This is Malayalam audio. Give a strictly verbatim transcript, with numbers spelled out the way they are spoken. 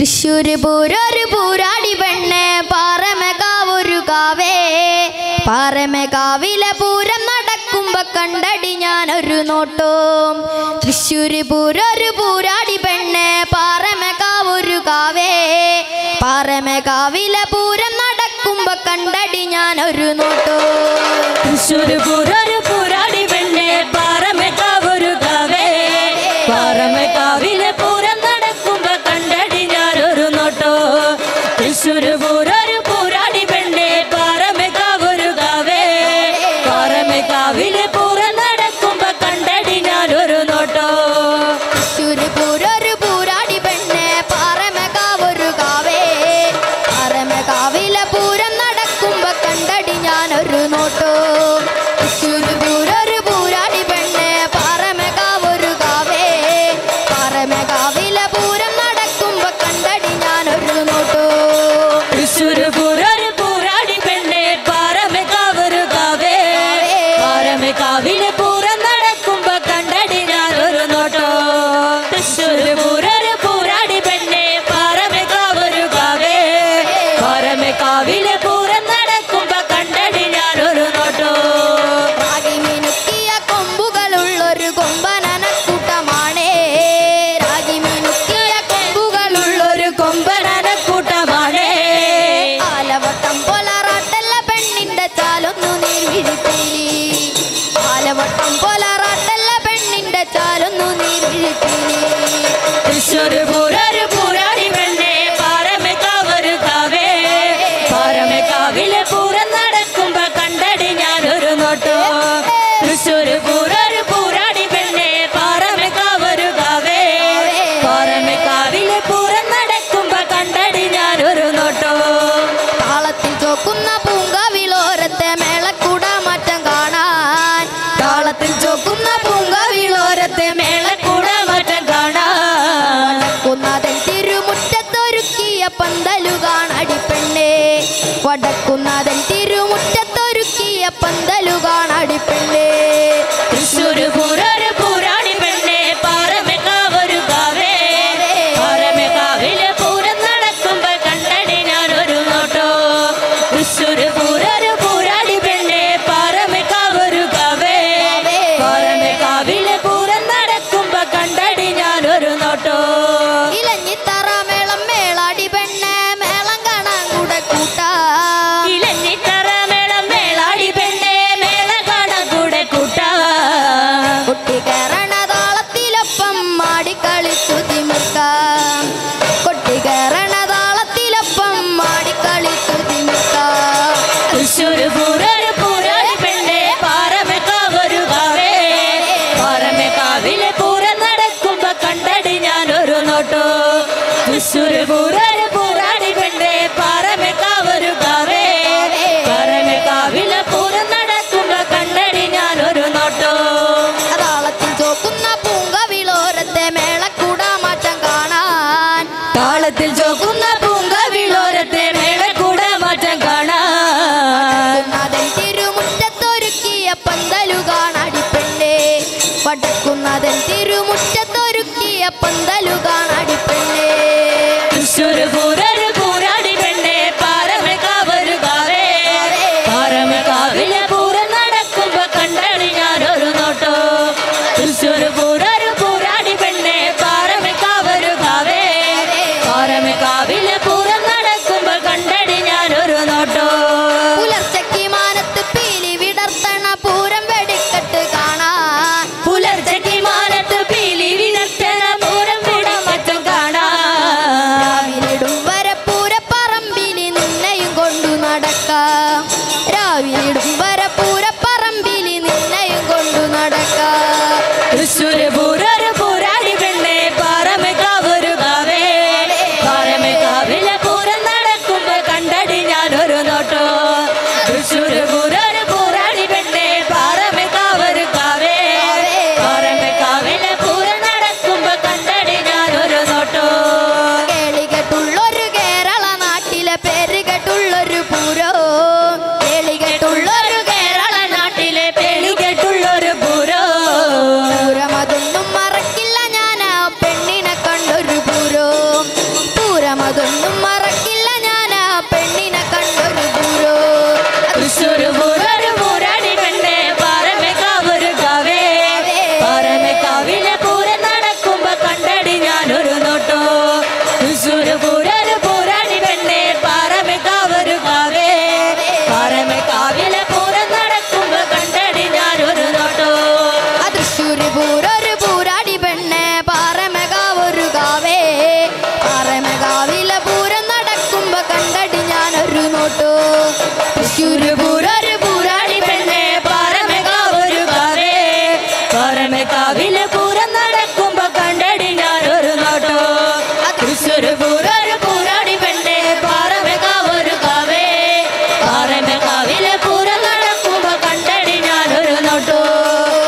തൃശ്ശൂര് പൂരൊരു പൂരാടി പെണ്ണെ പാറമേക്കാവൊരു കാവേ പാറമേക്കാവിലെ പൂരം നടക്കുമ്പോ കണ്ടടി ഞാനൊരു നോട്ടം. തൃശ്ശൂര് പൂരൊരു പൂരാടി പെണ്ണെ പാറമേക്കാവൊരു കാവേ പാറമേക്കാവിലെ പൂരം നടക്കുമ്പോ കണ്ടടി ഞാനൊരു നോട്ടം. തൃശ്ശൂര് പൂരൊരു പൂരാടി പെണ്ണെ പാറമേക്കാവൊരു കാവേ പാറമേക്കാവിലെ പൂരം നടക്കുമ്പോ കണ്ടടി ഞാനൊരു നോട്ടോ. തൃശ്ശൂര് പൂരൊരു പൂരാടി പെണ്ണെ പാറമേക്കാവൊരു കാവേ പാറമേക്കാവിലെ പൂരം നടക്കുമ്പോ കണ്ടടി ഞാനൊരു നോട്ടോ. തൃശ്ശൂര് പൂരൊരു പൂരാടി പെണ്ണെ പാറമേക്കാവൊരു കാവേ പാറമേക്കാവിലെ പൂരം നടക്കുമ്പോ കണ്ടടി ഞാനൊരു നോട്ടോ. തൃശ്ശൂര് പൂരൊരു പൂരാടി പെണ്ണെ പാറമേക്കാവൊരു കാവേ പാറമേക്കാവിലെ പൂരം നടക്കുമ്പോ കണ്ടടി ഞാനൊരു നോട്ടോ. തൃശ്ശൂര് പൂരൊരു പൂരാടി പെണ്ണെ പാറമേക്കാവൊരു കാവേ പാറമേക്കാവിലെ പൂരം നടക്കുമ്പോ കണ്ടടി ഞാനൊരു നോട്ടോ. തൃശ്ശൂര് പൂരൊരു പൂരാടി പെണ്ണെ പാറമേക്കാവൊരു കാവേ പാറമേക്കാവിലെ പൂരം നടക്കുമ്പോ കണ്ടടി ഞാനൊരു നോട്ടോ. രാഗി മിനുക്കിയ കൊമ്പുകളുള്ളൊരു കൊമ്പനനക്കൂട്ടമാണേ രാഗി മിനുക്കിയ കൊമ്പുകളുള്ളൊരു കൊമ്പനക്കൂട്ടമാണേ ആലവട്ടം പോലാറാട്ടല്ല പെണ്ണിന്റെ ചാലൊന്നു നീർവിഴിപ്പീലി ആലവട്ടം പോലാറാട്ടല്ല പെണ്ണിന്റെ ചാലൊന്നു നീർവിഴിപ്പീലി. തൃശ്ശൂര് പൂരൊരു പൂരാടി പെണ്ണെ പാറമേക്കാവൊരു കാവേ പാറമേക്കാവിലെ പൂരം നടക്കുമ്പോ കണ്ടടി ഞാനൊരു നോട്ടോ. തൃശ്ശൂര് പൂരൊരു പൂരാടി പെണ്ണെ പാറമേക്കാവൊരു കാവേ പാറമേക്കാവിലെ പൂരം നടക്കുമ്പോ കണ്ടടി ഞാനൊരു നോട്ടോ. താളത്തിൽ ചോക്കുന്ന പൂങ്കാവിലോരത്തെ മേളക്കൂട മാറ്റം കാണാൻ താളത്തിൽ ചോക്കുന്ന പൂങ്കാവിലോരത്തെ മേളക്കൂട മാറ്റം കാണാൻ വടക്കുന്നതൻ തിരുമുറ്റത്തൊരുക്കിയ പന്തലു കാണടി പെണ്ണേ വടക്കുന്നതൻ തിരുമുറ്റത്തൊരുക്കിയ പന്തലു കാണടി പെണ്ണേ. തൃശ്ശൂര് പൂരൊരു പൂരാടി പെണ്ണെ പാറമേക്കാവൊരു കാവേ പാറമേക്കാവിലെ പൂരം നടക്കുമ്പോ കണ്ടടി ഞാനൊരു നോട്ടോ. തൃശ്ശൂര് പൂരൊരു പൂരാടി പെണ്ണെ പാറമേക്കാവൊരു കാവേ പാറമേക്കാവിലെ പൂരം നടക്കുമ്പോ കണ്ടടി ഞാനൊരു നോട്ടോ. ഇലഞ്ഞിത്തറ മേളം മേളാടി പെണ്ണെ മേളം കാണാൻ കൂടെ കൂട്ടാ ഇലഞ്ഞിത്തറ മേളം മേളാടി പെണ്ണെ മേളം കാണാൻ കൂടെ കൂട്ടാ. കൊട്ടിക്കേറണ താളത്തിലൊപ്പം മാടിക്കളിച്ചു തിമിർക്കാം കൊട്ടിക്കേറണ താളത്തിലൊപ്പം മാടിക്കളിച്ചു തിമിർക്കാം. തൃശ്ശൂര് പൂരൊരു പൂരാടി പെണ്ണെ പാറമേക്കാവൊരു കാവേ പാറമേക്കാവിലെ പൂരം നടക്കുമ്പോ കണ്ടടി ഞാനൊരു നോട്ടോ. തൃശ്ശൂര് പൂരൊരു പൂരാടി പെണ്ണെ പാറമേക്കാവൊരു കാവേ പാറമേക്കാവിലെ പൂരം നടക്കുമ്പോ കണ്ടടി ഞാനൊരു നോട്ടോ. താളത്തിൽ ചോക്കുന്ന പൂങ്കവിളോരത്തെ മേളക്കൂട മാറ്റം കാണാൻ താളത്തിൽ ചോക്കുന്ന പൂങ്കവിളോരത്തെ മേളക്കൂട മാറ്റം കാണാൻ വടക്കുന്നതൻ തിരുമുറ്റത്തൊരുക്കിയ പന്തലു കാണടി പെണ്ണേ വടക്കുന്നതൻ തിരുമുറ്റത്തൊരുക്കിയ പന്തലു കാണടി പെണ്ണേ. തൃശ്ശൂര് പൂരൊരു പൂരാടി പെണ്ണെ പാറമേക്കാവൊരു കാവേ പാറമേക്കാവിലെ പൂരം നടക്കുമ്പോ കണ്ടടി ഞാനൊരു നോട്ടോ. തൃശ്ശൂര് പൂരൊരു പൂരാടി പെണ്ണെ പാറമേക്കാവൊരു കാവേ പാറമേക്കാവിലെ പൂരം നടക്കുമ്പോ കണ്ടടി ഞാനൊരു നോട്ടോ. പുലർച്ചയ്ക്ക് മാനത്ത് പീലി വിടർത്തണ പൂരം വെടിക്കെട്ട് കാണാൻ പുലർച്ചയ്ക്ക് മാനത്ത് പീലി വിടർത്തണ പൂരം വിടമറ്റും കാണാൻ രാവിലിടും വരെ പൂരപ്പറമ്പില് നിന്നെയും കൊണ്ടു നടക്കാം രാവിലിടും വരെ പൂരപ്പറമ്പില് നിന്നെയും കൊണ്ടു നടക്കാം. തൃശ്ശൂര് പൂരൊരു പൂരാടി പെണ്ണെ പാറമേക്കാവൊരു കാവേ പാറമേക്കാവിലെ അതൊന്നും മറക്കില്ല ഞാൻ ആ പെണ്ണിനെ കണ്ടൊരു പൂരോ. തൃശ്ശൂര് പൂരൊരു പൂരാടി പെണ്ണെ പാറമേക്കാവൊരു കാവേ പാറമേക്കാവിലെ പൂരം നടക്കുമ്പോ കണ്ടടി ഞാനൊരു നോട്ടോ. തൃശ്ശൂര് പൂരൊരു പൂരാടി പെണ്ണെ പാറമേക്കാവൊരു കാവേ പാറമേക്കാവിലെ പൂരം നടക്കുമ്പോ കണ്ടടി ഞാനൊരു നോട്ടോ. തൃശ്ശൂര് പൂരൊരു പൂരാടി പെണ്ണെ പാറമേക്കാവൊരു കാവേ പാറമേക്കാവിലെ പൂരം നടക്കുമ്പോ കണ്ടടി ഞാനൊരു നോട്ടോ. തൃശ്ശൂര് പൂരൊരു പൂരാടി പെണ്ണെ പാറമേക്കാവൊരു കാവേ പാറമേക്കാവിലെ പൂരം നടക്കും